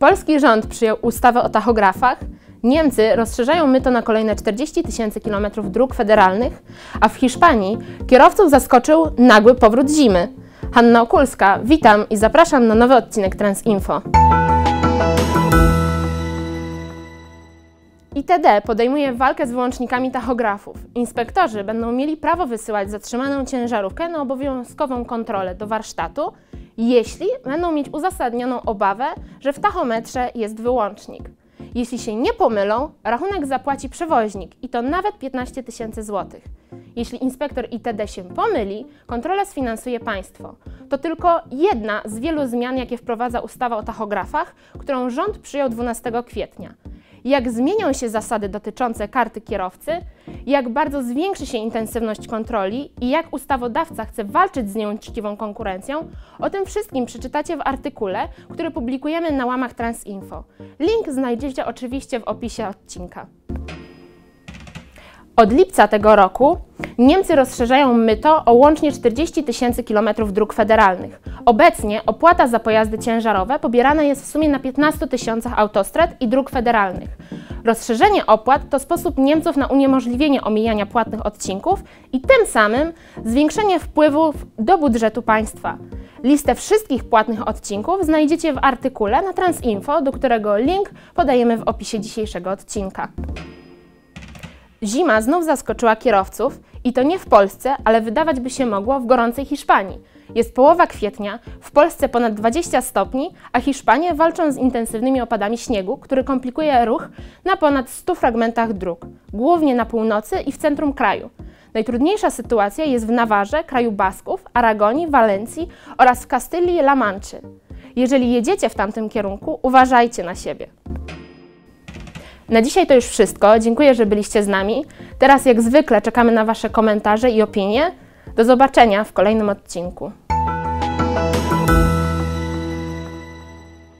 Polski rząd przyjął ustawę o tachografach, Niemcy rozszerzają myto na kolejne 40 000 kilometrów dróg federalnych, a w Hiszpanii kierowców zaskoczył nagły powrót zimy. Hanna Okulska, witam i zapraszam na nowy odcinek Transinfo. ITD podejmuje walkę z wyłącznikami tachografów. Inspektorzy będą mieli prawo wysyłać zatrzymaną ciężarówkę na obowiązkową kontrolę do warsztatu, jeśli będą mieć uzasadnioną obawę, że w tachometrze jest wyłącznik. Jeśli się nie pomylą, rachunek zapłaci przewoźnik i to nawet 15 000 złotych. Jeśli inspektor ITD się pomyli, kontrolę sfinansuje państwo. To tylko jedna z wielu zmian, jakie wprowadza ustawa o tachografach, którą rząd przyjął 12 kwietnia. Jak zmienią się zasady dotyczące karty kierowcy, jak bardzo zwiększy się intensywność kontroli i jak ustawodawca chce walczyć z nieuczciwą konkurencją, o tym wszystkim przeczytacie w artykule, który publikujemy na łamach Transinfo. Link znajdziecie oczywiście w opisie odcinka. Od lipca tego roku Niemcy rozszerzają myto o łącznie 40 000 kilometrów dróg federalnych. Obecnie opłata za pojazdy ciężarowe pobierana jest w sumie na 15 000 autostrad i dróg federalnych. Rozszerzenie opłat to sposób Niemców na uniemożliwienie omijania płatnych odcinków i tym samym zwiększenie wpływów do budżetu państwa. Listę wszystkich płatnych odcinków znajdziecie w artykule na Transinfo, do którego link podajemy w opisie dzisiejszego odcinka. Zima znów zaskoczyła kierowców i to nie w Polsce, ale wydawać by się mogło w gorącej Hiszpanii. Jest połowa kwietnia, w Polsce ponad 20 stopni, a Hiszpanie walczą z intensywnymi opadami śniegu, który komplikuje ruch na ponad 100 fragmentach dróg, głównie na północy i w centrum kraju. Najtrudniejsza sytuacja jest w Nawarze, kraju Basków, Aragonii, Walencji oraz w Kastylii-La Manczy. Jeżeli jedziecie w tamtym kierunku, uważajcie na siebie. Na dzisiaj to już wszystko. Dziękuję, że byliście z nami. Teraz jak zwykle czekamy na Wasze komentarze i opinie. Do zobaczenia w kolejnym odcinku.